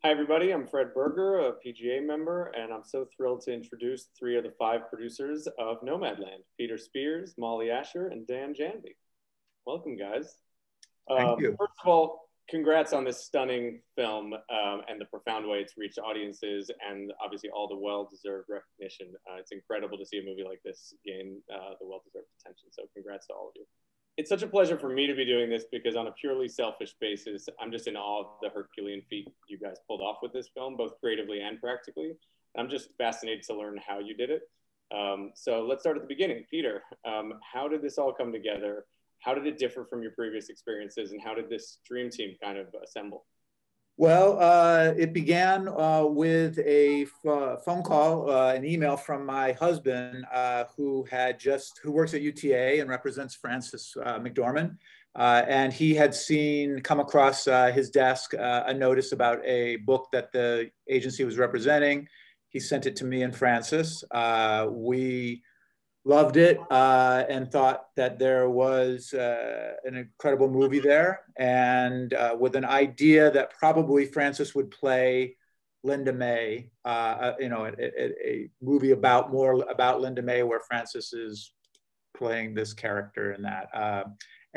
Hi, everybody. I'm Fred Berger, a PGA member, and I'm so thrilled to introduce three of the five producers of Nomadland: Peter Spears, Molly Asher, and Dan Janvey. Welcome, guys. Thank you. First of all, congrats on this stunning film and the profound way it's reached audiences, and obviously all the well-deserved recognition. It's incredible to see a movie like this gain the well-deserved attention. So congrats to all of you. It's such a pleasure for me to be doing this because on a purely selfish basis, I'm just in awe of the Herculean feat you guys pulled off with this film, both creatively and practically. I'm just fascinated to learn how you did it. So let's start at the beginning. Peter, how did this all come together? How did it differ from your previous experiences, and how did this dream team kind of assemble? Well, it began with a phone call, an email from my husband, who works at UTA and represents Francis McDormand, and he had come across his desk a notice about a book that the agency was representing. He sent it to me and Francis. We loved it and thought that there was an incredible movie there, and with an idea that probably Francis would play Linda May, a movie more about Linda May, where Francis is playing this character in that.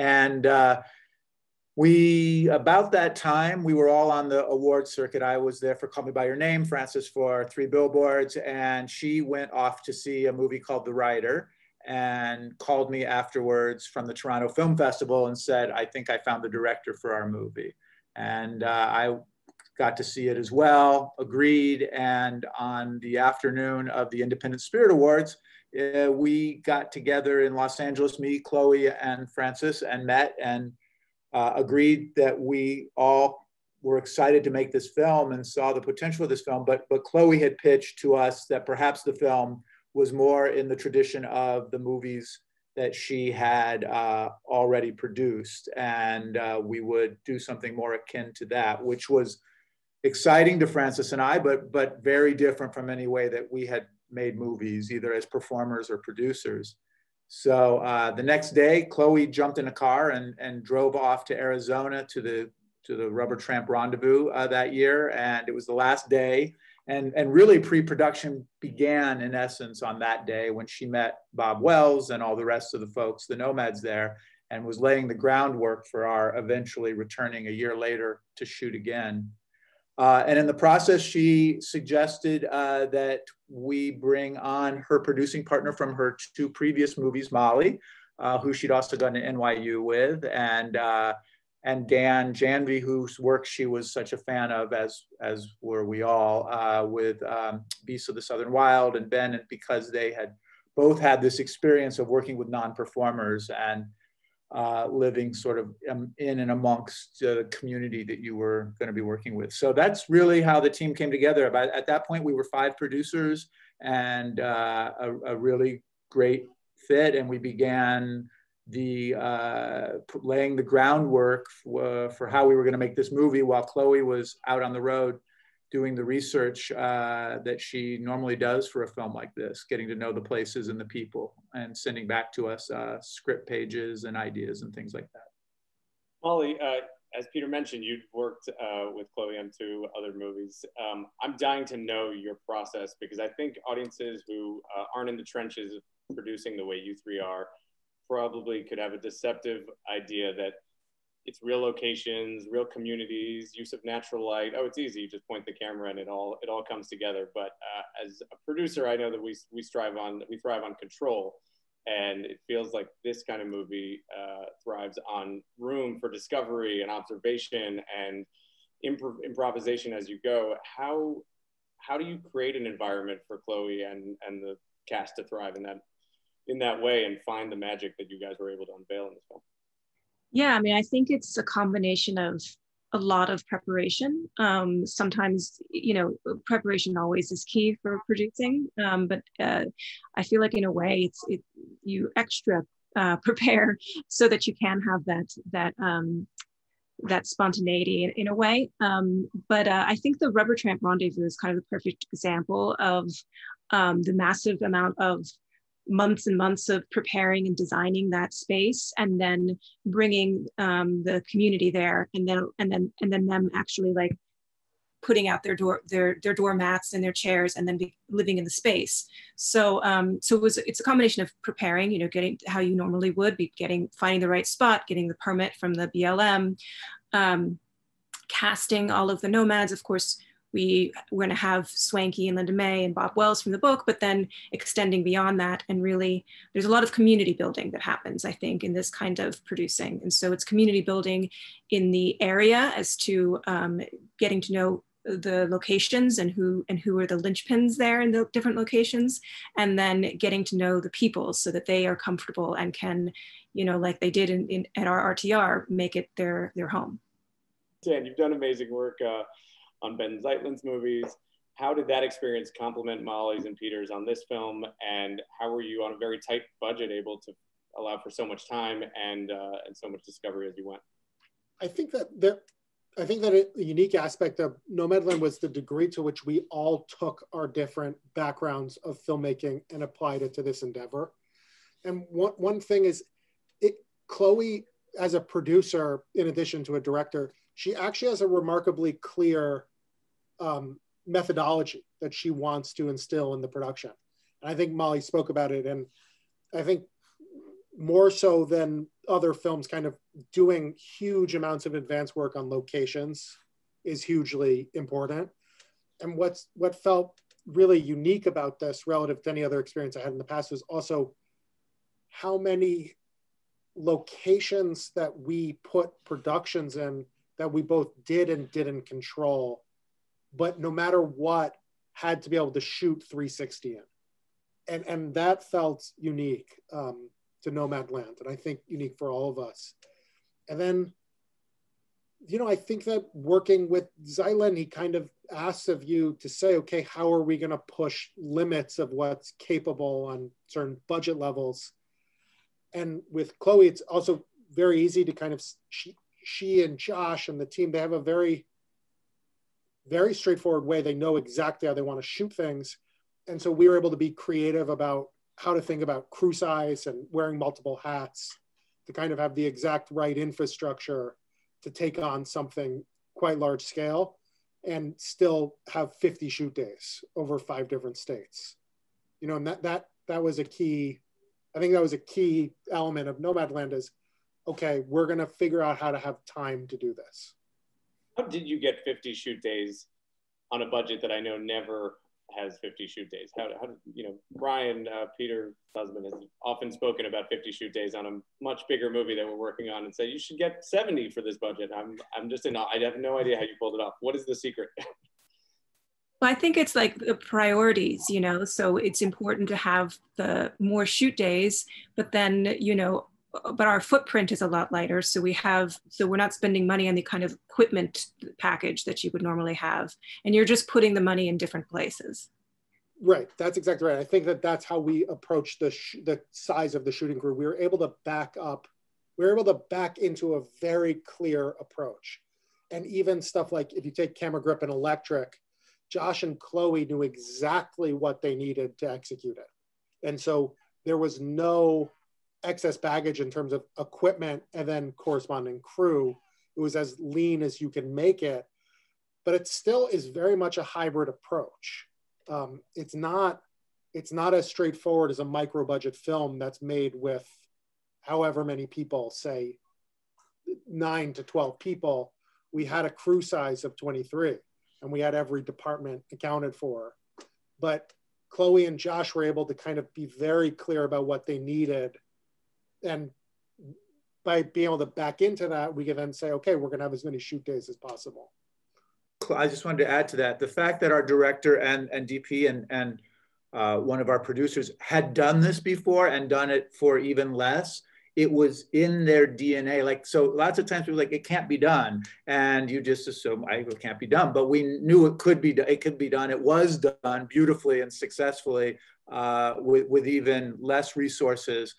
About that time, we were all on the award circuit. I was there for Call Me By Your Name, Francis for Three Billboards, and she went off to see a movie called The Rider and called me afterwards from the Toronto Film Festival and said, I think I found the director for our movie. And I got to see it as well, agreed, and on the afternoon of the Independent Spirit Awards, we got together in Los Angeles, me, Chloe, and Francis, and met and agreed that we all were excited to make this film and saw the potential of this film, but Chloe had pitched to us that perhaps the film was more in the tradition of the movies that she had already produced, and we would do something more akin to that, which was exciting to Francis and I, but very different from any way that we had made movies, either as performers or producers. So the next day, Chloe jumped in a car and drove off to Arizona to the Rubber Tramp Rendezvous that year. And it was the last day. And really pre-production began in essence on that day when she met Bob Wells and all the rest of the folks, the Nomads there, and was laying the groundwork for our eventually returning a year later to shoot again. And in the process, she suggested that we bring on her producing partner from her two previous movies, Molly, who she'd also gone to NYU with, and Dan Janvey, whose work she was such a fan of, as were we all, with Beasts of the Southern Wild and Ben, because they had both had this experience of working with non-performers and living sort of in and amongst the community that you were going to be working with. So that's really how the team came together. But at that point, we were 5 producers and a really great fit. And we began laying the groundwork for how we were going to make this movie while Chloe was out on the road doing the research that she normally does for a film like this, getting to know the places and the people and sending back to us script pages and ideas and things like that. Molly, as Peter mentioned, you'd worked with Chloe on 2 other movies. I'm dying to know your process because I think audiences who aren't in the trenches of producing the way you three are probably could have a deceptive idea that it's real locations, real communities, use of natural light. Oh, it's easy. You just point the camera and it all comes together. But as a producer, I know that we thrive on control, and it feels like this kind of movie thrives on room for discovery and observation and improvisation as you go. How do you create an environment for Chloe and the cast to thrive in that way and find the magic that you guys were able to unveil in this film? Yeah, I mean, I think it's a combination of a lot of preparation. Sometimes, preparation always is key for producing, but I feel like in a way, you extra prepare so that you can have that spontaneity in a way. But I think the Rubber Tramp Rendezvous is kind of the perfect example of the massive amount of months and months of preparing and designing that space, and then bringing the community there, and then them actually like putting out their doormats and their chairs and then living in the space. So it's a combination of preparing, you know, getting how you normally would be, finding the right spot, getting the permit from the BLM, casting all of the nomads. Of course, we're going to have Swanky and Linda May and Bob Wells from the book, but then extending beyond that. And really, there's a lot of community building that happens, I think, in this kind of producing. And so it's community building in the area as to getting to know the locations and who are the linchpins there in the different locations, and then getting to know the people so that they are comfortable and can, you know, like they did at our RTR, make it their home. Dan, you've done amazing work on Ben Zeitlin's movies. How did that experience complement Molly's and Peter's on this film? And how were you, on a very tight budget, able to allow for so much time and so much discovery as you went? I think that a unique aspect of Nomadland was the degree to which we all took our different backgrounds of filmmaking and applied it to this endeavor. And one thing is, Chloe, as a producer, in addition to a director, she actually has a remarkably clear methodology that she wants to instill in the production. And I think Molly spoke about it. And I think more so than other films, kind of doing huge amounts of advanced work on locations is hugely important. And what felt really unique about this relative to any other experience I had in the past was also how many locations that we put productions in that we both did and didn't control, but no matter what, had to be able to shoot 360 in. And that felt unique to Nomadland, and I think unique for all of us. And then, you know, I think that working with Zeitlin, he kind of asks of you to say, okay, how are we gonna push limits of what's capable on certain budget levels? And with Chloe, it's also very easy to kind of, she and Josh and the team, they have a very, very straightforward way. They know exactly how they want to shoot things. And so we were able to be creative about how to think about crew size and wearing multiple hats to kind of have the exact right infrastructure to take on something quite large scale and still have 50 shoot days over 5 different states. You know, and that was a key, I think that was a key element of Nomadland is, okay, we're going to figure out how to have time to do this. How did you get 50 shoot days on a budget that I know never has 50 shoot days? How you know, Brian, Peter's husband, has often spoken about 50 shoot days on a much bigger movie that we're working on and say, you should get 70 for this budget. I'm just I have no idea how you pulled it off. What is the secret? Well, I think it's like the priorities, you know, so it's important to have the more shoot days, but then, you know, but our footprint is a lot lighter. So we're not spending money on the kind of equipment package that you would normally have. And you're just putting the money in different places. Right, that's exactly right. I think that that's how we approach the size of the shooting crew. We were able to back into a very clear approach. And even stuff like, if you take camera grip and electric, Josh and Chloe knew exactly what they needed to execute it. And so there was no excess baggage in terms of equipment and then corresponding crew. It was as lean as you can make it, but it still is very much a hybrid approach. It's not as straightforward as a micro budget film that's made with however many people, say 9 to 12 people. We had a crew size of 23 and we had every department accounted for. But Chloe and Josh were able to kind of be very clear about what they needed. And by being able to back into that, we can then say, okay, we're going to have as many shoot days as possible. I just wanted to add to that. The fact that our director and DP and one of our producers had done this before and done it for even less, it was in their DNA. Like, so lots of times people are like, it can't be done. And you just assume it can't be done, but we knew it could be done. It could be done. It was done beautifully and successfully with even less resources.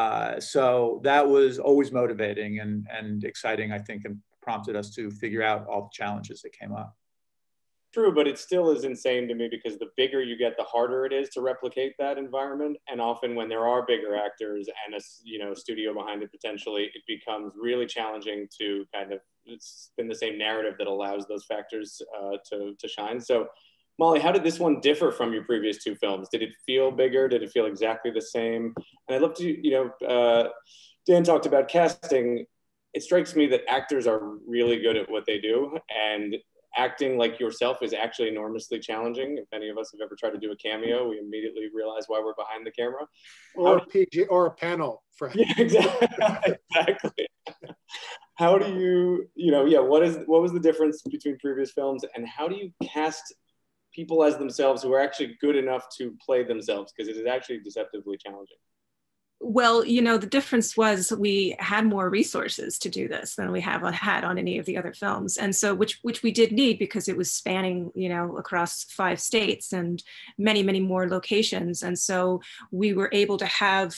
So that was always motivating and exciting, I think, and prompted us to figure out all the challenges that came up. True, but it still is insane to me because the bigger you get, the harder it is to replicate that environment. And often when there are bigger actors and a studio behind it potentially, it becomes really challenging to kind of spin the same narrative that allows those factors to shine. So, Molly, how did this one differ from your previous two films? Did it feel bigger? Did it feel exactly the same? And I'd love to, Dan talked about casting. It strikes me that actors are really good at what they do, and acting like yourself is actually enormously challenging. If any of us have ever tried to do a cameo, we immediately realize why we're behind the camera. Or a PG or a panel. Yeah, exactly. How do you, what was the difference between previous films, and how do you cast people as themselves who are actually good enough to play themselves? Because it is actually deceptively challenging. Well, the difference was we had more resources to do this than we have had on any of the other films. And so, which we did need because it was spanning, across 5 states and many, many more locations. And so we were able to have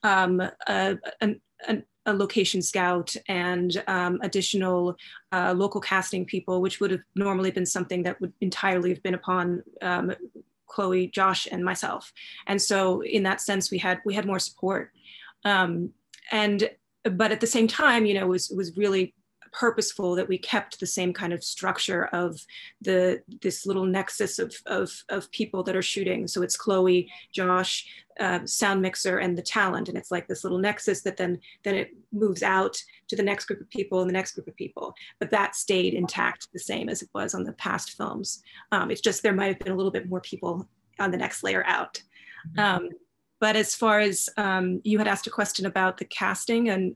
a location scout and additional local casting people, which would have normally been something that would entirely have been upon Chloe, Josh, and myself. And so in that sense, we had more support. But at the same time, it was really purposeful that we kept the same kind of structure of this little nexus of people that are shooting. So it's Chloe, Josh, sound mixer, and the talent. And it's like this little nexus that then it moves out to the next group of people and the next group of people. But that stayed intact the same as it was on the past films. It's just there might have been a little bit more people on the next layer out. But as far as you had asked a question about the casting and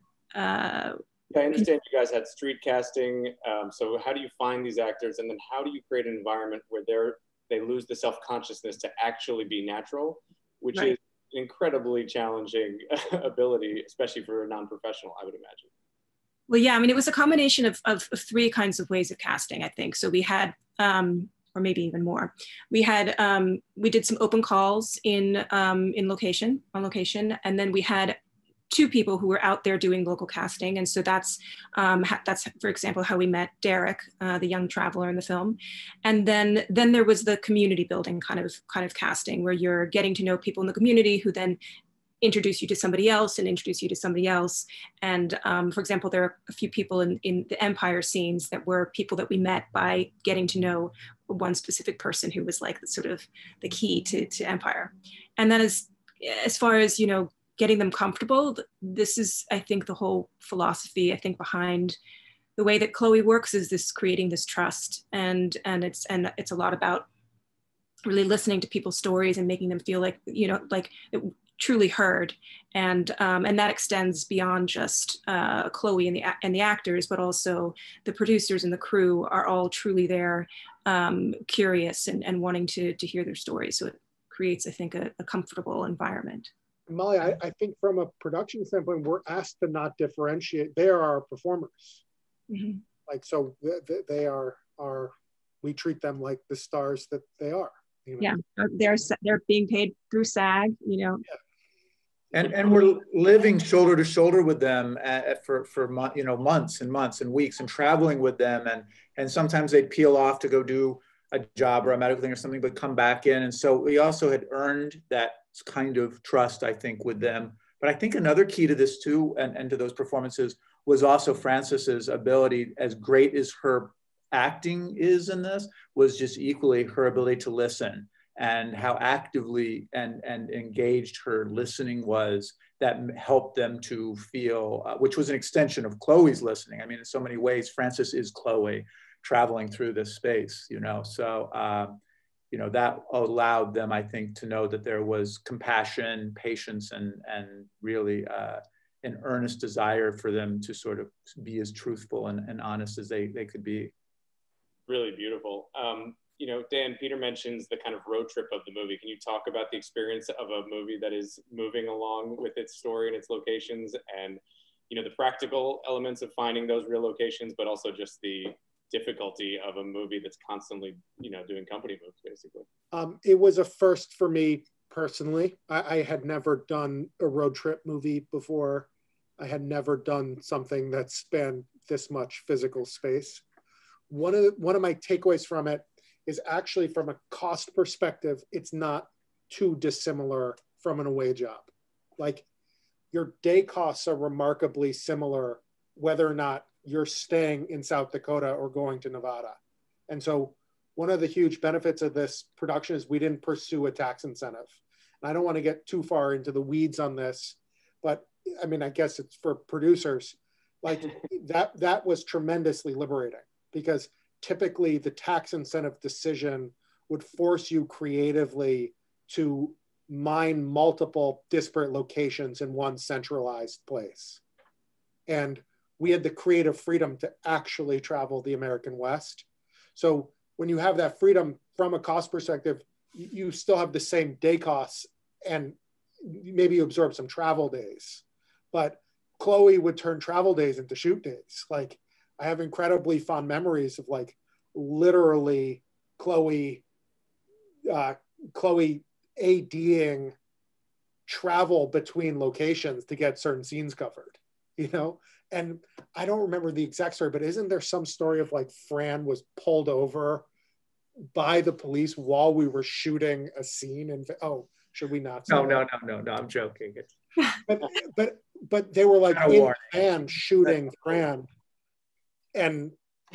I understand you guys had street casting. So how do you find these actors, and then how do you create an environment where they lose the self-consciousness to actually be natural, which is an incredibly challenging ability, especially for a non-professional, I would imagine. Well, yeah, I mean, it was a combination of 3 kinds of ways of casting, I think. So we had, or maybe even more. We did some open calls on location, and then we had 2 people who were out there doing local casting. And so that's, for example, how we met Derek, the young traveler in the film. And then there was the community building kind of casting, where you're getting to know people in the community who then introduce you to somebody else and introduce you to somebody else. And for example, there are a few people in the Empire scenes that were people that we met by getting to know one specific person who was like the key to Empire. And then as far as, getting them comfortable, this is, I think, the whole philosophy, I think, behind the way that Chloe works is this creating this trust. And it's a lot about really listening to people's stories and making them feel like, like truly heard. And that extends beyond just Chloe and the actors, but also the producers and the crew are all truly there, curious and wanting to hear their stories. So it creates, I think, a comfortable environment. Molly, I think from a production standpoint, we're asked to not differentiate. They are our performers. Mm-hmm. Like, so they are we treat them like the stars that they are. Yeah, they're being paid through SAG, Yeah. And we're living shoulder to shoulder with them for months and months and weeks, and traveling with them, and sometimes they'd peel off to go do a job or a medical thing or something, but come back in. And so we also had earned that kind of trust, I think, with them. But I think another key to this too, and to those performances, was also Frances's ability, as great as her acting is in this, was just equally her ability to listen, and how actively and engaged her listening was, that helped them to feel, which was an extension of Chloe's listening. I mean, in so many ways, Frances is Chloe traveling through this space, so that allowed them, I think, to know that there was compassion, patience, and really an earnest desire for them to sort of be as truthful and honest as they could be. Really beautiful. Dan, Peter mentions the kind of road trip of the movie. Can you talk about the experience of a movie that is moving along with its story and its locations, and the practical elements of finding those real locations, but also just the difficulty of a movie that's constantly, doing company moves, basically? It was a first for me personally. I had never done a road trip movie before. I had never done something that spanned this much physical space. One of my takeaways from it is actually from a cost perspective, it's not too dissimilar from an away job. Like your day costs are remarkably similar, whether or not you're staying in South Dakota or going to Nevada. And so one of the huge benefits of this production is we didn't pursue a tax incentive. And I don't want to get too far into the weeds on this, but I mean, I guess it's for producers. Like that was tremendously liberating, because typically the tax incentive decision would force you creatively to mine multiple disparate locations in one centralized place. And we had the creative freedom to actually travel the American West. So when you have that freedom from a cost perspective, you still have the same day costs, and maybe you absorb some travel days. But Chloe would turn travel days into shoot days. Like I have incredibly fond memories of like literally Chloe ADing travel between locations to get certain scenes covered, you know? And I don't remember the exact story, but isn't there some story of like Fran was pulled over by the police while we were shooting a scene? And oh, should we not? No, I'm joking. But they were like in van shooting Fran. And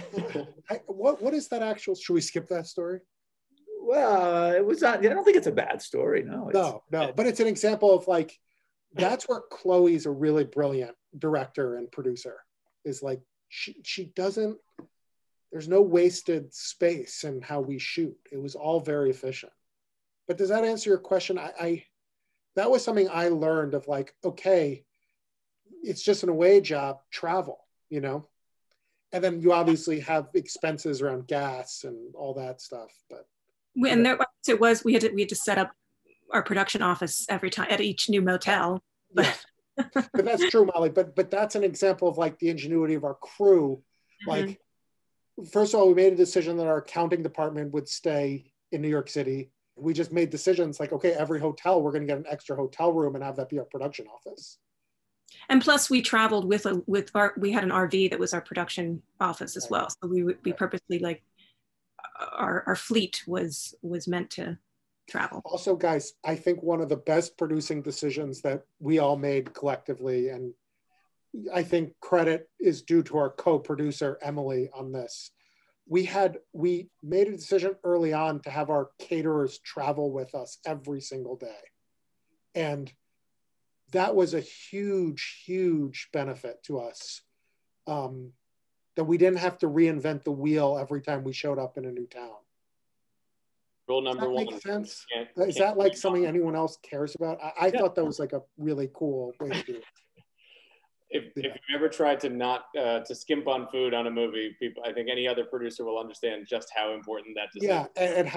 what is that actual? Should we skip that story? Well, it was not. I don't think it's a bad story. No, but it's an example of like, that's where Chloe's a really brilliant director and producer. Is like she doesn't. There's no wasted space in how we shoot. It was all very efficient. But does that answer your question? I that was something I learned of like, okay, it's just an away job, travel, you know? And then you obviously have expenses around gas and all that stuff. But and there it was, we had to set up our production office every time at each new motel. But yeah. But that's true, Molly. But that's an example of like the ingenuity of our crew. Like, first of all, we made a decision that our accounting department would stay in New York City. We just made decisions like, okay, every hotel, we're going to get an extra hotel room and have that be our production office. And plus we traveled we had an RV that was our production office as well. So we purposely like our fleet was meant to travel. Also, guys, I think one of the best producing decisions that we all made collectively, and I think credit is due to our co-producer, Emily, on this. We made a decision early on to have our caterers travel with us every single day. And that was a huge, huge benefit to us, that we didn't have to reinvent the wheel every time we showed up in a new town. Rule number one. Make sense? Is that like something anyone else cares about? I thought that was like a really cool way to do it. If you ever tried to not to skimp on food on a movie, I think any other producer will understand just how important that is. Yeah,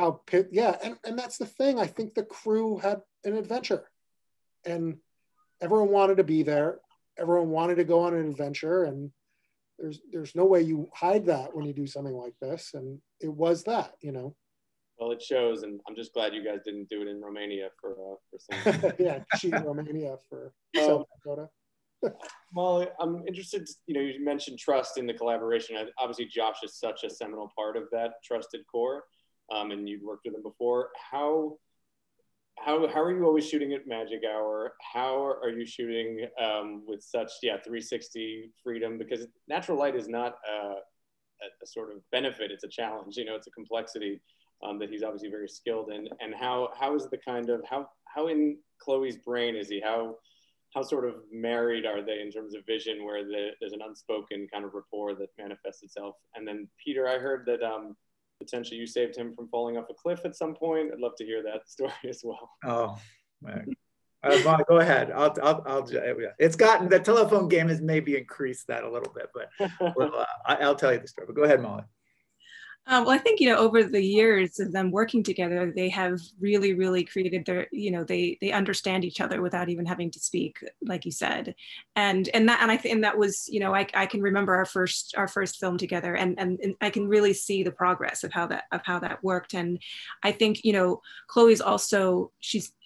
and that's the thing. I think the crew had an adventure, and everyone wanted to be there. Everyone wanted to go on an adventure, and there's no way you hide that when you do something like this. And it was that, you know. Well, it shows, and I'm just glad you guys didn't do it in Romania for some. Yeah, shoot Romania for South Dakota. Molly, I'm interested, you mentioned trust in the collaboration. Obviously, Josh is such a seminal part of that trusted core, and you'd worked with him before. How are you always shooting at Magic Hour? How are you shooting with such 360 freedom? Because natural light is not a sort of benefit, it's a challenge. It's a complexity that he's obviously very skilled in. And how is the kind of, how in Chloe's brain is he? How sort of married are they in terms of vision, where there's an unspoken kind of rapport that manifests itself? And then Peter, I heard that potentially you saved him from falling off a cliff at some point. I'd love to hear that story as well. Oh, man. Go ahead. It's gotten, the telephone game has maybe increased that a little bit, but I'll tell you the story. But go ahead, Molly. Well, I think, over the years of them working together, they have really, really created their, they understand each other without even having to speak, like you said. And that was, I can remember our first film together, and I can really see the progress of how that worked. And I think, Chloe's also,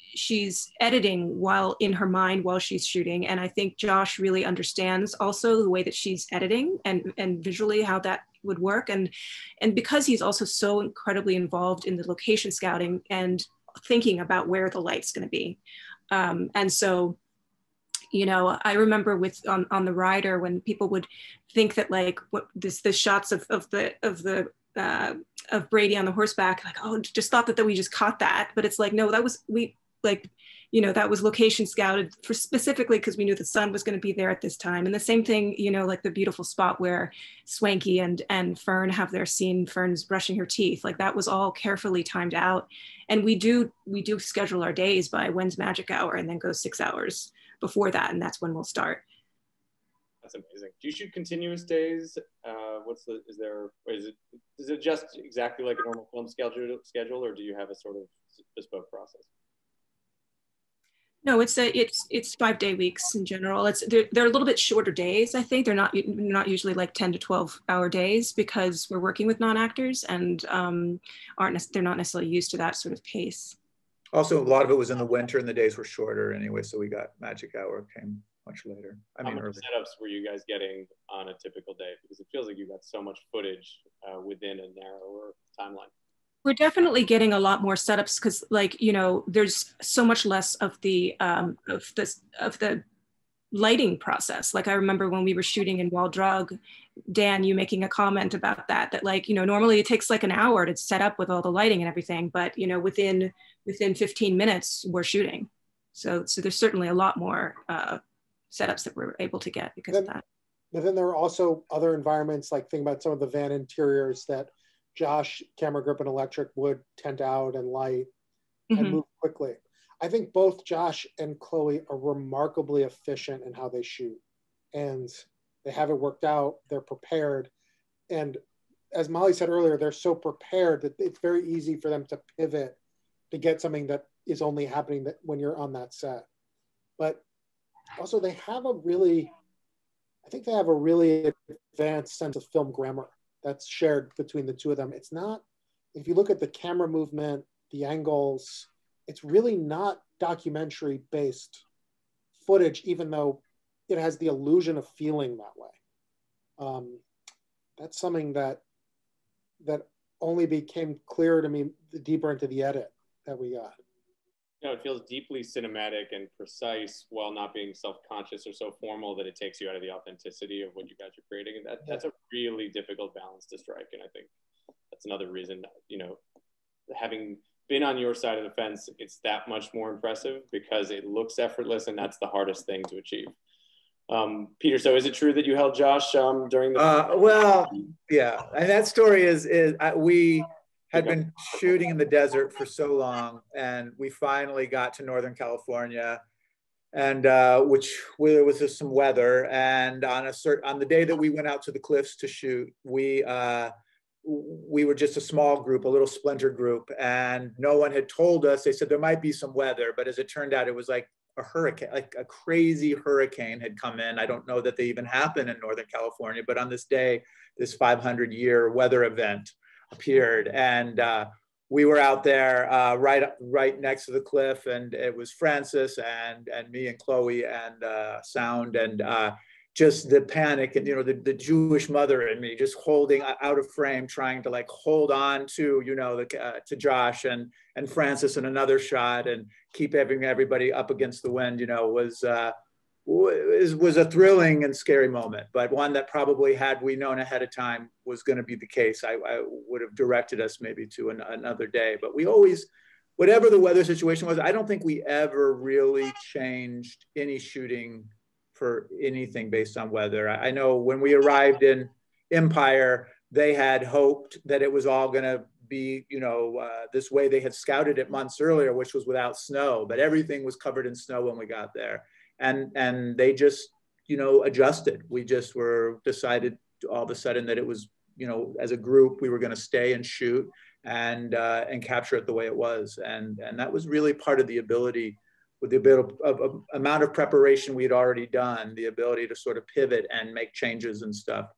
she's editing while in her mind while she's shooting. And I think Josh really understands also the way that she's editing and visually how that would work. And because he's also so incredibly involved in the location scouting and thinking about where the light's going to be. And so, you know, I remember with on the rider when people would think that like what the shots of Brady on the horseback, like, oh, just thought that we just caught that. But it's like, no, that was, you know, that was location scouted for specifically because we knew the sun was going to be there at this time. And the same thing, you know, like the beautiful spot where Swanky and Fern have their scene, Fern's brushing her teeth, like that was all carefully timed out. And we do schedule our days by when's magic hour and then go 6 hours before that. And that's when we'll start. That's amazing. Do you shoot continuous days? Is it just exactly like a normal film schedule, or do you have a sort of bespoke process? No, it's 5-day weeks in general. They're a little bit shorter days. I think they're not usually like 10 to 12-hour days because we're working with non-actors and they're not necessarily used to that sort of pace. Also, a lot of it was in the winter and the days were shorter anyway, so we got magic hour came much later. How many setups were you guys getting on a typical day? Because it feels like you got so much footage within a narrower timeline. We're definitely getting a lot more setups because, like, you know, there's so much less of the lighting process. Like I remember when we were shooting in Wall Drug, Dan, you making a comment about that like, you know, normally it takes like an hour to set up with all the lighting and everything, but, you know, within 15 minutes we're shooting. So there's certainly a lot more setups that we're able to get because of that. But then there are also other environments, like think about some of the van interiors that Josh, Camera Grip, and Electric would tent out and light and move quickly. I think both Josh and Chloe are remarkably efficient in how they shoot, and they have it worked out. They're prepared, and as Molly said earlier, they're so prepared that it's very easy for them to pivot to get something that is only happening when you're on that set. But also, they have a really advanced sense of film grammar that's shared between the two of them. It's not, if you look at the camera movement, the angles, it's really not documentary based footage, even though it has the illusion of feeling that way. That's something that only became clearer to me the deeper into the edit that we got. You know, it feels deeply cinematic and precise while not being self-conscious or so formal that it takes you out of the authenticity of what you guys are creating. And that's a really difficult balance to strike. And I think that's another reason, you know, having been on your side of the fence, it's that much more impressive because it looks effortless and that's the hardest thing to achieve. Peter, so is it true that you held Josh during the... well, yeah. And that story is we had been shooting in the desert for so long, and we finally got to Northern California, and which was just some weather. And on the day that we went out to the cliffs to shoot, we were just a small group, a little splinter group, and no one had told us. They said there might be some weather, but as it turned out, it was like a hurricane, like a crazy hurricane had come in. I don't know that they even happen in Northern California, but on this day, this 500-year weather event appeared, and we were out there right next to the cliff, and it was Francis and me and Chloe and sound, and just the panic, and you know, the Jewish mother in me just holding out of frame, trying to like hold on to, you know, to Josh and Francis in another shot, and keep having everybody up against the wind, you know, was a thrilling and scary moment, but one that probably, had we known ahead of time was going to be the case, I would have directed us maybe to another day. But we always, whatever the weather situation was, I don't think we ever really changed any shooting for anything based on weather. I know when we arrived in Empire, they had hoped that it was all going to be, you know, this way they had scouted it months earlier, which was without snow, but everything was covered in snow when we got there. And they just, you know, adjusted. We just decided all of a sudden that it was, you know, as a group, we were going to stay and shoot and capture it the way it was. And that was really part of the ability, with the bit of amount of preparation we had already done, the ability to sort of pivot and make changes and stuff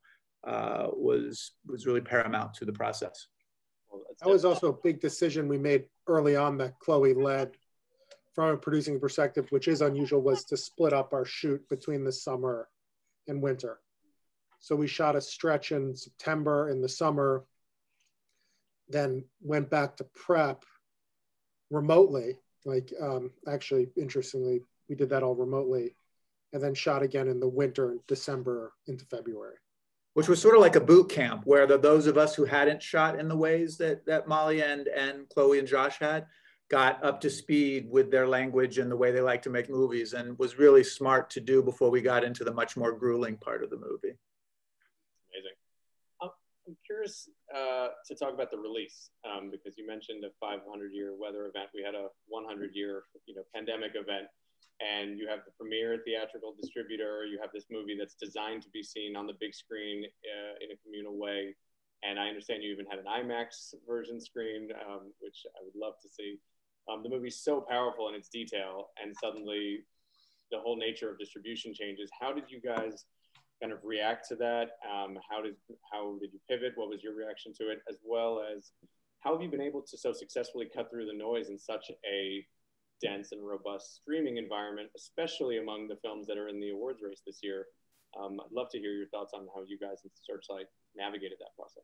was really paramount to the process. That was also a big decision we made early on that Chloe led from a producing perspective, which is unusual, was to split up our shoot between the summer and winter. So we shot a stretch in September in the summer, then went back to prep remotely. Like, actually, interestingly, we did that all remotely, and then shot again in the winter, in December into February. Which was sort of like a boot camp, where those of us who hadn't shot in the ways that Molly and Chloe and Josh had got up to speed with their language and the way they like to make movies, and was really smart to do before we got into the much more grueling part of the movie. Amazing. I'm curious to talk about the release, because you mentioned a 500-year weather event. We had a 100-year, pandemic event, and you have the premiere theatrical distributor. You have this movie that's designed to be seen on the big screen in a communal way. And I understand you even had an IMAX version screened, which I would love to see. The movie's so powerful in its detail, and suddenly the whole nature of distribution changes. How did you guys kind of react to that? How did you pivot? What was your reaction to it? As well as, how have you been able to so successfully cut through the noise in such a dense and robust streaming environment, especially among the films that are in the awards race this year? I'd love to hear your thoughts on how you guys at Searchlight navigated that process.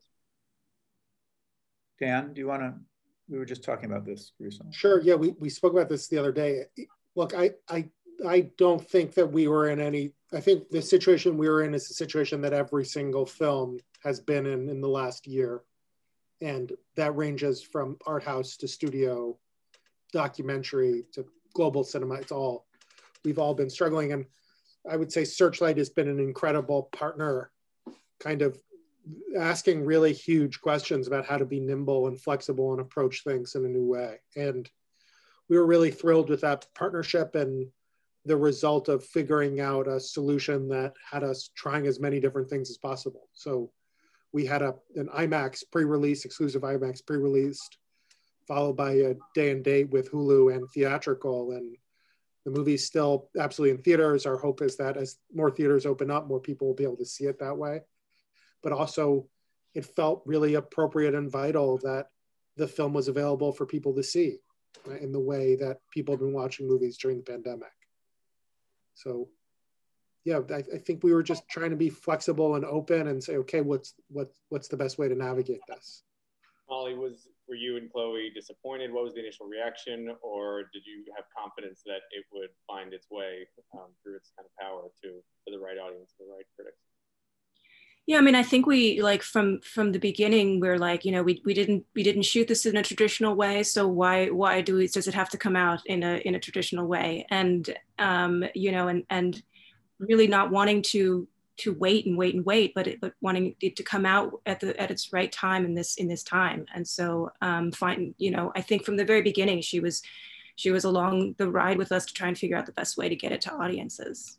Dan, do you want to? We were just talking about this recently. Sure. Yeah, we spoke about this the other day. Look, I don't think that we were in any. I think the situation we were in is a situation that every single film has been in the last year, and that ranges from art house to studio, documentary to global cinema. We've all been struggling, and I would say Searchlight has been an incredible partner, kind of asking really huge questions about how to be nimble and flexible and approach things in a new way. And we were really thrilled with that partnership and the result of figuring out a solution that had us trying as many different things as possible. So we had an IMAX pre-release, exclusive IMAX pre-released, followed by a day and date with Hulu and theatrical. And the movie's still absolutely in theaters. Our hope is that as more theaters open up, more people will be able to see it that way. But also, it felt really appropriate and vital that the film was available for people to see, right, in the way that people have been watching movies during the pandemic. So, yeah, I think we were just trying to be flexible and open and say, okay, what's the best way to navigate this? Molly, were you and Chloe disappointed? What was the initial reaction, or did you have confidence that it would find its way through its kind of power to the right audience, the right critics? Yeah, I mean, I think we, like, from the beginning, we're like, we didn't shoot this in a traditional way, so why does it have to come out in a traditional way? And and really not wanting to wait and wait, but wanting it to come out at its right time in this time. And so I think from the very beginning, she was along the ride with us to try and figure out the best way to get it to audiences.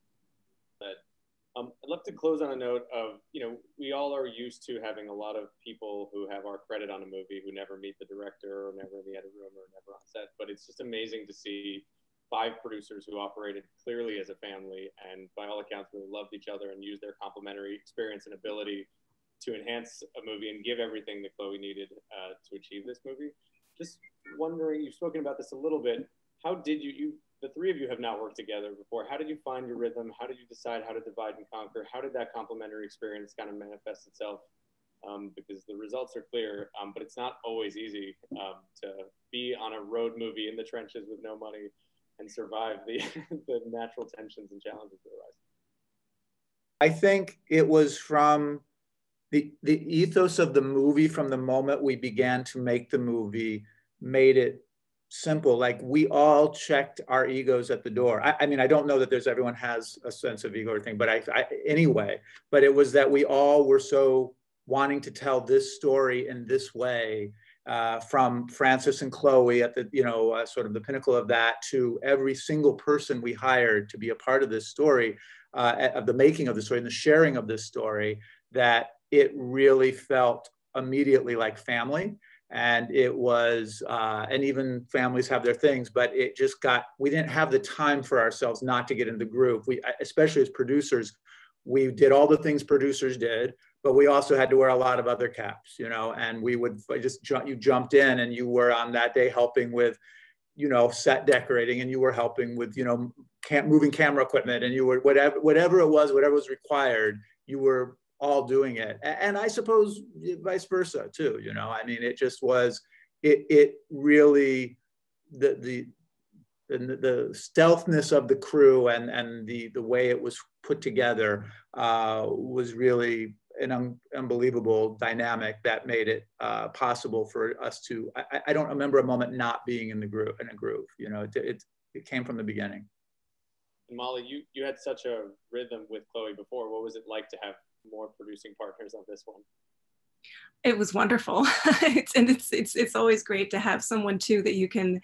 I'd love to close on a note of, we all are used to having a lot of people who have our credit on a movie who never meet the director or never in the edit room or never on set, but it's just amazing to see 5 producers who operated clearly as a family and by all accounts really loved each other and used their complementary experience and ability to enhance a movie and give everything that Chloe needed to achieve this movie. Just wondering, you've spoken about this a little bit, how did the 3 of you have not worked together before. How did you find your rhythm? How did you decide how to divide and conquer? How did that complementary experience kind of manifest itself? Because the results are clear, but it's not always easy to be on a road movie in the trenches with no money and survive the natural tensions and challenges that arise. I think it was from the ethos of the movie from the moment we began to make the movie made it simple. Like, we all checked our egos at the door. I mean, I don't know that everyone has a sense of ego or thing, but anyway, but it was that we all were so wanting to tell this story in this way, from Francis and Chloe at the, sort of the pinnacle of that, to every single person we hired to be a part of this story, of the making of the story and the sharing of this story, that it really felt immediately like family. And it was, and even families have their things, but it just we didn't have the time for ourselves not to get into the groove. Especially as producers, we did all the things producers did, but we also had to wear a lot of other caps, and we would you jumped in and you were on that day helping with you know, set decorating, and you were helping with, you know, moving camera equipment, and you were whatever it was, whatever was required, you were all doing it. And I suppose vice versa too, you know. I mean, it just was, it really, the stealthness of the crew and the way it was put together was really an unbelievable dynamic that made it possible for us to, I don't remember a moment not being in a groove, you know. It came from the beginning. And Molly, you had such a rhythm with Chloe before. What was it like to have more producing partners on this one? It was wonderful. It's always great to have someone too that you can,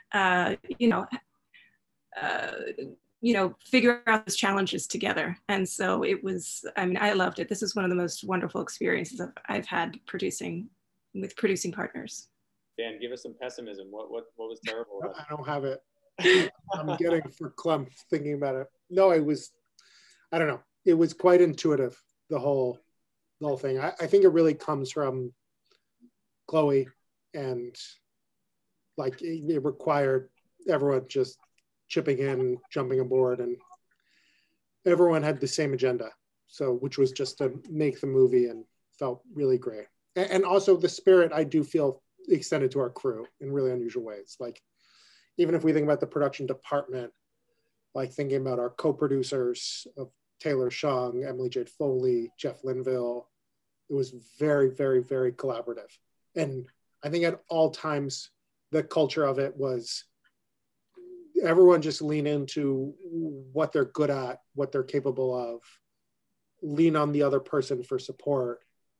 figure out those challenges together. And so it was, I mean, I loved it. This is one of the most wonderful experiences I've had with producing partners. Dan, give us some pessimism. What was terrible about it? I don't have it. I'm getting for Clem thinking about it. No, I don't know. It was quite intuitive, the whole thing. I think it really comes from Chloe, and like it required everyone just chipping in, jumping aboard, and everyone had the same agenda. So, which was just to make the movie, and felt really great. And also the spirit, I do feel, extended to our crew in really unusual ways. Like, even if we think about the production department, like thinking about our co-producers of Taylor Shung, Emily Jade Foley, Jeff Linville, it was very, very, very collaborative. And I think at all times, the culture of it was everyone just lean into what they're good at, what they're capable of, lean on the other person for support,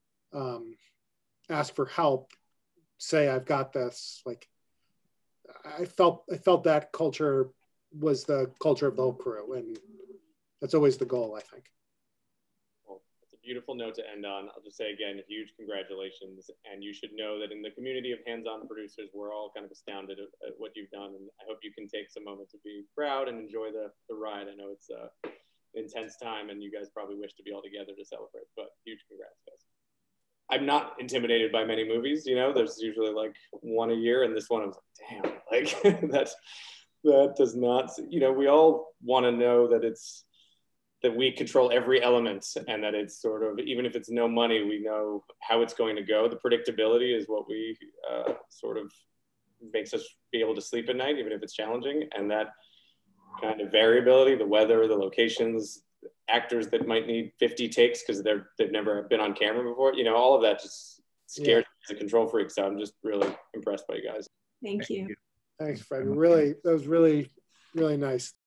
ask for help, say, I've got this. Like, I felt that culture was the culture of the whole crew, and that's always the goal, I think. Well, it's a beautiful note to end on. I'll just say again, huge congratulations. And you should know that in the community of hands-on producers, we're all kind of astounded at what you've done. And I hope you can take some moment to be proud and enjoy the ride. I know it's an intense time, and you guys probably wish to be all together to celebrate, but huge congrats, guys. I'm not intimidated by many movies, you know. There's usually like one a year, and this one I was like, damn, like that does not, you know, we all want to know that we control every element, and that it's sort of, even if it's no money, we know how it's going to go. The predictability is what we sort of makes us be able to sleep at night, even if it's challenging. And that kind of variability, the weather, the locations, actors that might need 50 takes because they've never been on camera before, you know, all of that just scares me as a control freak. So I'm just really impressed by you guys. Thank you. Thanks, Fred. Really, that was really, really nice.